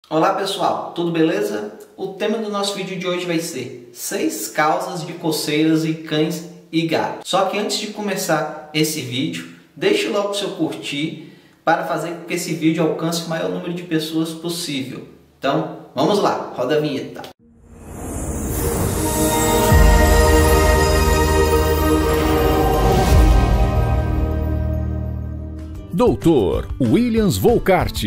Olá pessoal, tudo beleza? O tema do nosso vídeo de hoje vai ser 6 causas de coceiras em cães e gatos. Só que antes de começar esse vídeo, deixe logo o seu curtir para fazer com que esse vídeo alcance o maior número de pessoas possível. Então, vamos lá, roda a vinheta. Dr. Williams Volkart.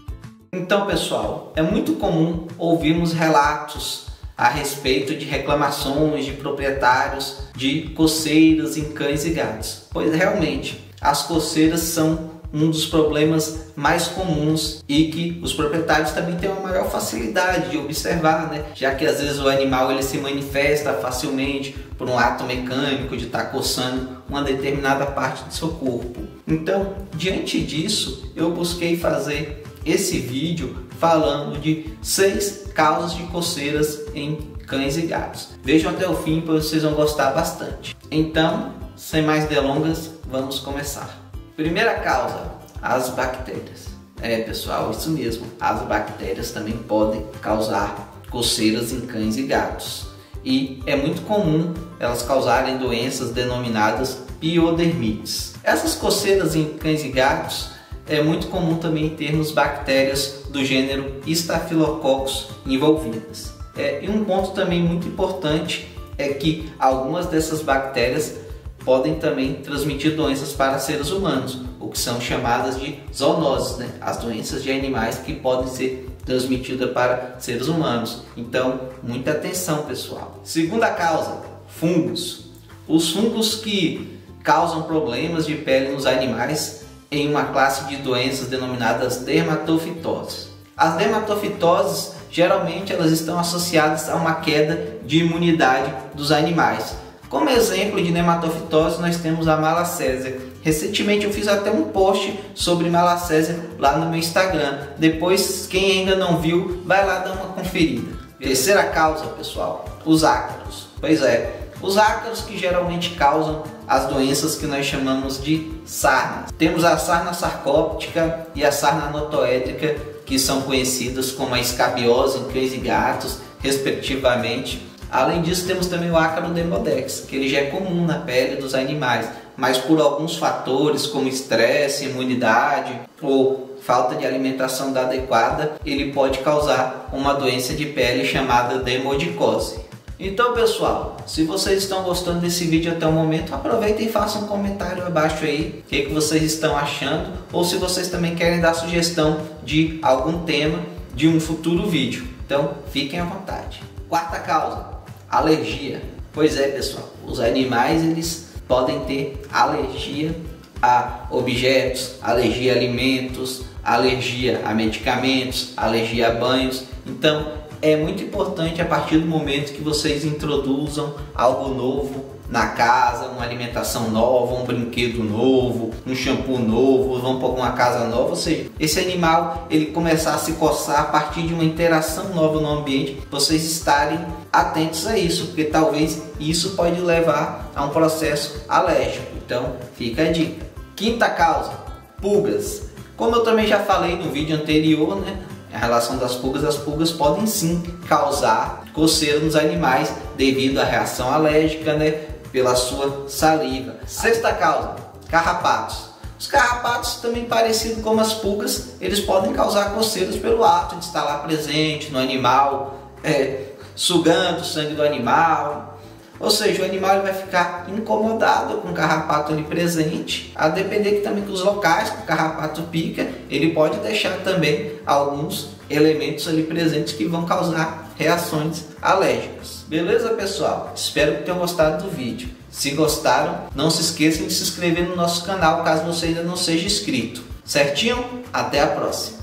Então pessoal, é muito comum ouvirmos relatos a respeito de reclamações de proprietários de coceiras em cães e gatos. Pois realmente, as coceiras são um dos problemas mais comuns e que os proprietários também têm uma maior facilidade de observar, né? Já que às vezes o animal ele se manifesta facilmente por um ato mecânico de estar coçando uma determinada parte do seu corpo. Então, diante disso, eu busquei fazer esse vídeo falando de 6 causas de coceiras em cães e gatos. Vejam até o fim, pois vocês vão gostar bastante. Então, sem mais delongas, vamos começar. Primeira causa, as bactérias. Pessoal, isso mesmo, as bactérias também podem causar coceiras em cães e gatos. E é muito comum elas causarem doenças denominadas piodermites. Essas coceiras em cães e gatos é muito comum também termos bactérias do gênero Staphylococcus envolvidas. E um ponto também muito importante é que algumas dessas bactérias podem também transmitir doenças para seres humanos, o que são chamadas de zoonoses, né? As doenças de animais que podem ser transmitidas para seres humanos. Então, muita atenção, pessoal. Segunda causa, fungos. Os fungos que causam problemas de pele nos animais em uma classe de doenças denominadas dermatofitoses. As dermatofitoses, geralmente, elas estão associadas a uma queda de imunidade dos animais. Como exemplo de dermatofitose, nós temos a malacésia. Recentemente eu fiz até um post sobre malacésia lá no meu Instagram. Depois, quem ainda não viu, vai lá dar uma conferida. Terceira causa, pessoal, os ácaros. Pois é, os ácaros que geralmente causam as doenças que nós chamamos de sarnas. Temos a sarna sarcóptica e a sarna notoédrica, que são conhecidas como a escabiose em cães e gatos, respectivamente. Além disso, temos também o ácaro demodex, que ele já é comum na pele dos animais, mas por alguns fatores como estresse, imunidade ou falta de alimentação adequada, ele pode causar uma doença de pele chamada demodicose. Então pessoal, se vocês estão gostando desse vídeo até o momento, aproveitem e façam um comentário abaixo aí, o que vocês estão achando, ou se vocês também querem dar sugestão de algum tema de um futuro vídeo. Então fiquem à vontade. Quarta causa, alergia. Pois é pessoal, os animais eles podem ter alergia a objetos, alergia a alimentos, alergia a medicamentos, alergia a banhos. Então é muito importante a partir do momento que vocês introduzam algo novo na casa, uma alimentação nova, um brinquedo novo, um shampoo novo, vão para uma casa nova, ou seja, esse animal ele começar a se coçar a partir de uma interação nova no ambiente, vocês estarem atentos a isso, porque talvez isso pode levar a um processo alérgico. Então fica a dica. Quinta causa, pulgas. Como eu também já falei no vídeo anterior, né, a relação das pulgas, as pulgas podem sim causar coceira nos animais devido à reação alérgica, né, pela sua saliva. Sexta causa, carrapatos. Os carrapatos, também parecido como as pulgas, eles podem causar coceiras pelo ato de estar lá presente no animal, sugando o sangue do animal. Ou seja, o animal ele vai ficar incomodado com o carrapato ali presente, a depender que também que os locais que o carrapato pica, ele pode deixar também alguns elementos ali presentes que vão causar reações alérgicas. Beleza, pessoal? Espero que tenham gostado do vídeo. Se gostaram, não se esqueçam de se inscrever no nosso canal caso você ainda não seja inscrito. Certinho? Até a próxima!